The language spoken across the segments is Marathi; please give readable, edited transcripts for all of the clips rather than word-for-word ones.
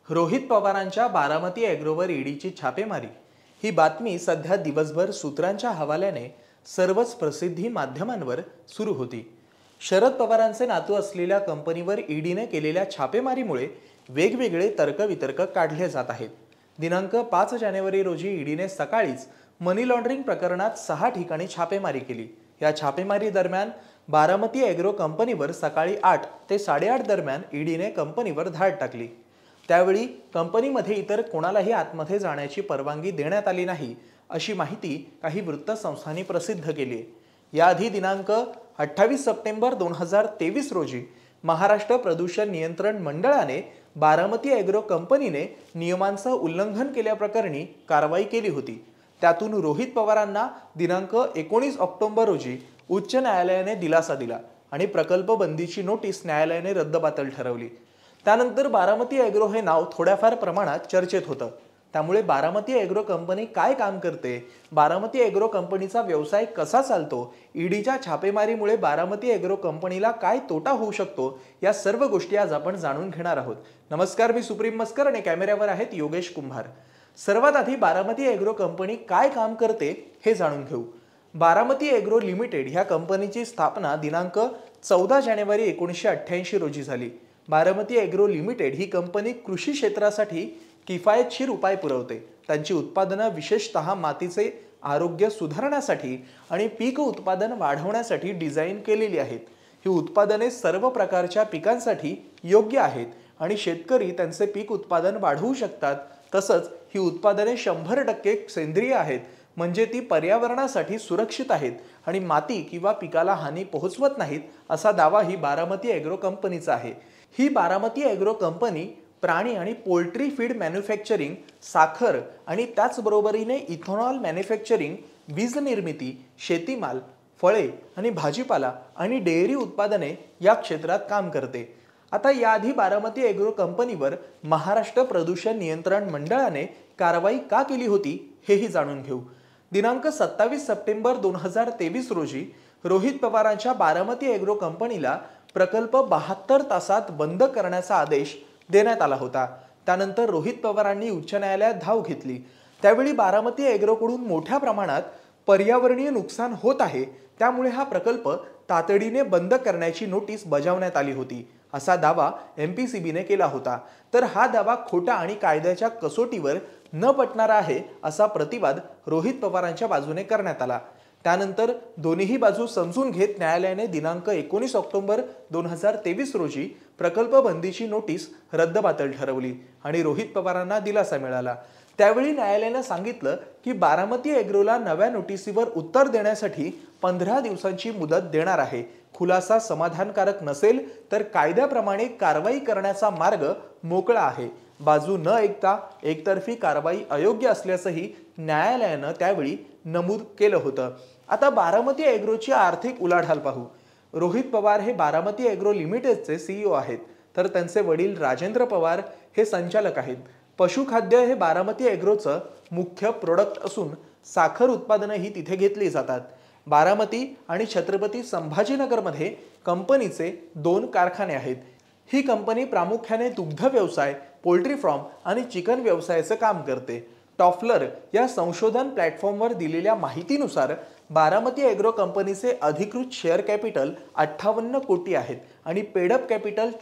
रोहित पवारांच्या बारामती ॲग्रोवर ईडीची छापेमारी ही बातमी सध्या दिवसभर सूत्रांच्या हवाल्याने सर्वच प्रसिद्धी माध्यमांवर सुरू होती। शरद पवारांचे नातू असलेल्या कंपनीवर ईडीने केलेल्या छापेमारीमुळे वेगवेगळे तर्कवितर्क काढले जात आहेत। दिनांक 5 जानेवारी रोजी ईडीने सकाळीच मनी लॉन्ड्रिंग प्रकरणात 6 ठिकाणी छापेमारी केली। या छापेमारी दरम्यान बारामती ॲग्रो कंपनीवर सकाळी 8 ते 8:30 दरम्यान ईडीने कंपनीवर धाड टाकली। त्यावेळी कंपनीमध्ये इतर कोणालाही आतमध्ये जाण्याची परवानगी देण्यात आली नाही, अशी माहिती काही वृत्तसंस्थांनी प्रसिद्ध केली आहे। याआधी दिनांक 28 सप्टेंबर 2023 रोजी महाराष्ट्र प्रदूषण नियंत्रण मंडळाने बारामती ॲग्रो कंपनीने नियमांचं उल्लंघन केल्याप्रकरणी कारवाई केली होती। त्यातून रोहित पवारांना दिनांक 19 ऑक्टोबर रोजी उच्च न्यायालयाने दिलासा दिला आणि प्रकल्प बंदीची नोटीस न्यायालयाने रद्दबातल ठरवली। त्यानंतर बारामती ॲग्रो हे नाव थोड्याफार प्रमाणात चर्चेत होतं। त्यामुळे बारामती ॲग्रो कंपनी काय काम करते, बारामती ॲग्रो कंपनीचा व्यवसाय कसा चालतो, ईडीच्या छापेमारीमुळे बारामती ॲग्रो कंपनीला काय तोटा होऊ शकतो, या सर्व गोष्टी आज आपण जाणून घेणार आहोत। नमस्कार, मी सुप्रीम मस्कर आणि कॅमेऱ्यावर आहेत योगेश कुंभार। सर्वात आधी बारामती ॲग्रो कंपनी काय काम करते हे जाणून घेऊ। बारामती ॲग्रो लिमिटेड ह्या कंपनीची स्थापना दिनांक 14 जानेवारी 1988 रोजी झाली। बारामती ॲग्रो लिमिटेड ही कंपनी कृषी क्षेत्रासाठी किफायतशीर उपाय पुरवते। त्यांची उत्पादनं विशेषतः मातीचे आरोग्य सुधारण्यासाठी आणि पीक उत्पादन वाढवण्यासाठी डिझाइन केलेली आहेत। ही उत्पादने सर्व प्रकारच्या पिकांसाठी योग्य आहेत आणि शेतकरी त्यांचे पीक उत्पादन वाढवू शकतात। तसंच ही उत्पादने 100% सेंद्रिय आहेत, म्हणजे ती पर्यावरणासाठी सुरक्षित आहेत आणि माती किंवा पिकाला हानी पोहोचवत नाहीत, असा दावा ही बारामती ॲग्रो कंपनीचा आहे। ही बारामती ॲग्रो कंपनी प्राणी आणि पोल्ट्री फीड मॅन्युफॅक्चरिंग, साखर आणि त्याचबरोबरीने इथेनॉल मॅन्युफॅक्चरिंग, वीज निर्मिती, शेतीमाल, फळे आणि भाजीपाला आणि डेअरी उत्पादने या क्षेत्रात काम करते। आता याआधी बारामती ॲग्रो कंपनीवर महाराष्ट्र प्रदूषण नियंत्रण मंडळाने कारवाई का केली होती हेही जाणून घेऊ। दिनांक 27 सप्टेंबर 2023 रोजी रोहित पवारांच्या बारामती ॲग्रो कंपनीला प्रकल्प 72 तासात बंद करण्याचा आदेश देण्यात आला होता। त्यानंतर रोहित पवारांनी उच्च न्यायालयात धाव घेतली। त्यावेळी बारामती ॲग्रोकडून मोठ्या प्रमाणात पर्यावरणीय नुकसान होत आहे, त्यामुळे हा प्रकल्प तातडीने बंद करण्याची नोटीस बजावण्यात आली होती, असा दावा MPCBने केला होता। तर हा दावा खोटा आणि कायद्याच्या कसोटीवर न पटणारा आहे, असा प्रतिवाद रोहित पवारांच्या बाजूने करण्यात आला। त्यानंतर दोन्ही बाजू समजून घेत न्यायालयाने दिनांक 19 ऑक्टोबर 2023 रोजी प्रकल्प बंदीची नोटीस रद्दबातल ठरवली आणि रोहित पवारांना दिलासा मिळाला। त्यावेळी न्यायालयाने सांगितलं की बारामती ॲग्रोला नव्या नोटीसीवर उत्तर देण्यासाठी 15 दिवसांची मुदत देणार आहे। खुलासा समाधानकारक नसेल तर कायद्याप्रमाणे कारवाई करण्याचा मार्ग मोकळा आहे। बाजू न ऐकता एकतर्फी कारवाई अयोग्य असल्याचंही न्यायालयानं त्यावेळी नमूद केलं होतं। आता बारामती ॲग्रोची आर्थिक उलाढाल पाहू। रोहित पवार हे बारामती ॲग्रो लिमिटेडचे CEO आहेत, तर त्यांचे वडील राजेंद्र पवार हे संचालक आहेत। पशुखाद्य हे बारामती ॲग्रोचं मुख्य प्रोडक्ट असून साखर उत्पादनही तिथे घेतली जातात। बारामती आणि छत्रपती संभाजीनगरमध्ये कंपनीचे 2 कारखाने आहेत। ही कंपनी प्रामुख्याने दुग्ध व्यवसाय, पोल्ट्री फार्म आणि चिकन व्यवसायाचं काम करते। टॉफलर या संशोधन प्लॅटफॉर्मवर दिलेल्या माहितीनुसार बारामती ॲग्रो कंपनीचे अधिकृत शेअर कॅपिटल 58 कोटी आहेत आणि पेडअप कॅपिटल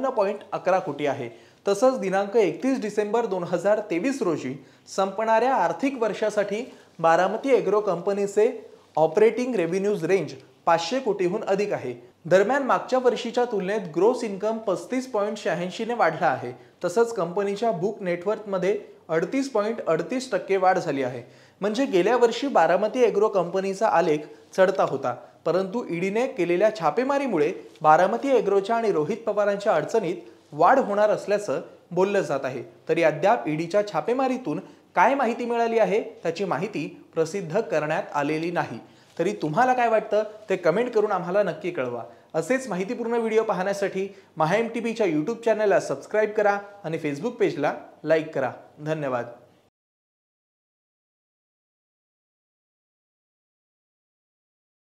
54.11 कोटी आहे। तसंच दिनांक 31 डिसेंबर 2023 रोजी संपणाऱ्या आर्थिक वर्षासाठी बारामती ॲग्रो कंपनीचे ऑपरेटिंग रेव्हेन्यूज रेंज 500 कोटीहून अधिक आहे। दरम्यान मागच्या वर्षीच्या तुलनेत ग्रोस इन्कम 35.86 ने वाढला आहे। तसंच कंपनीच्या बुक नेटवर्थमध्ये 38.38% वाढ झाली आहे। म्हणजे गेल्या वर्षी बारामती ॲग्रो कंपनीचा आलेख चढता होता, परंतु ईडीने केलेल्या छापेमारीमुळे बारामती ॲग्रोच्या आणि रोहित पवारांच्या अडचणीत वाढ होणार असल्याचं बोललं जात आहे। तरी अद्याप ईडीच्या छापेमारीतून काय माहिती मिळाली आहे त्याची माहिती प्रसिद्ध करण्यात आलेली नाही। तरी तुम्हाला काय वाटतं ते कमेंट करून आम्हाला नक्की कळवा। असेच माहितीपूर्ण व्हिडिओ पाहण्यासाठी MahaMTVच्या YouTube चॅनलला सबस्क्राइब करा आणि Facebook पेजला लाईक करा। धन्यवाद।